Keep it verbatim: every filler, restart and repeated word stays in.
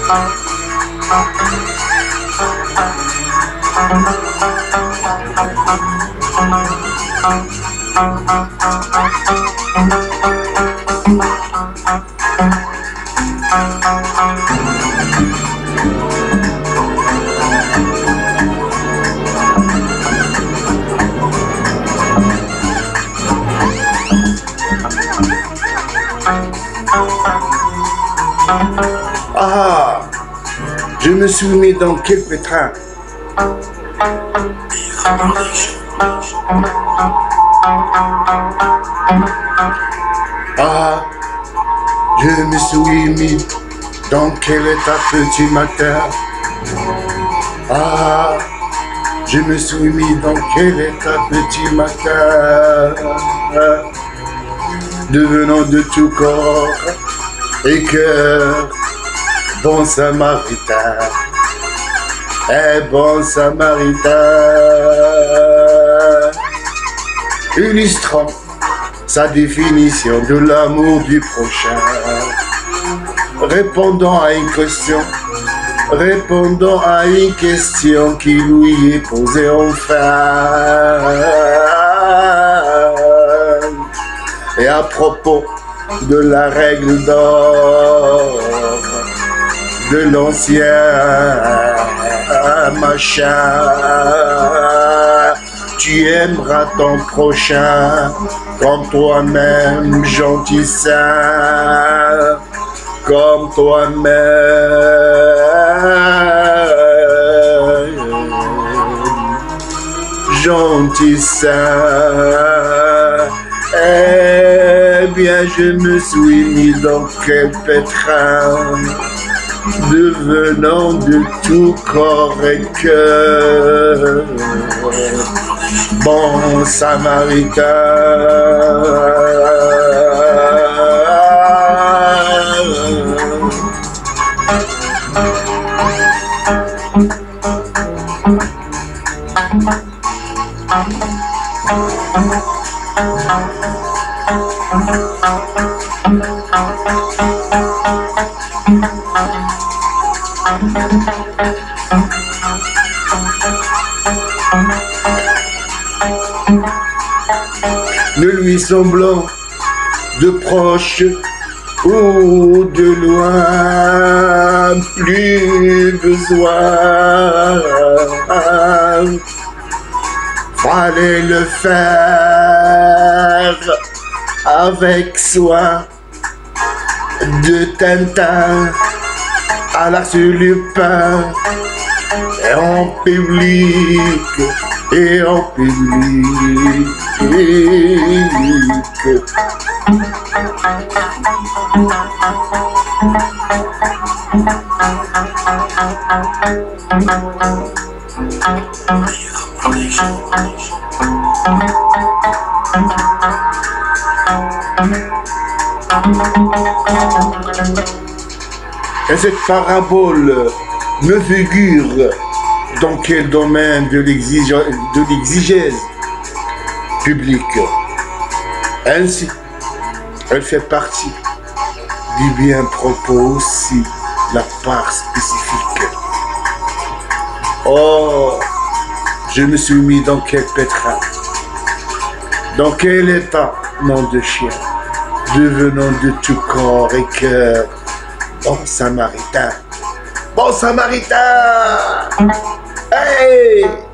Ah, je me suis mis dans quel pétrin? Ah, je me suis mis dans quel état petit matin? Ah, je me suis mis dans quel état petit matin? Devenant de tout corps et cœur, bon samaritain, eh bon samaritain, illustrant sa définition de l'amour du prochain, répondant à une question, répondant à une question qui lui est posée enfin. Et à propos de la règle d'or de l'ancien machin, tu aimeras ton prochain comme toi-même, gentil saint, comme toi-même, gentil saint. Eh bien, je me suis mis dans quel pétrin, devenant de tout corps et cœur, bon samaritain. Ne lui semblant de proche ou de loin, plus besoin, fallait le faire avec soin, de Tintin à la Lupin, et en public, et en public. Et cette parabole me figure dans quel domaine de l'exigence publique. Ainsi, elle fait partie du bien propos aussi, la part spécifique. Oh, je me suis mis dans quel pétrin, dans quel état, nom de chien, devenant de tout corps et cœur, bon samaritain, bon samaritain, hey!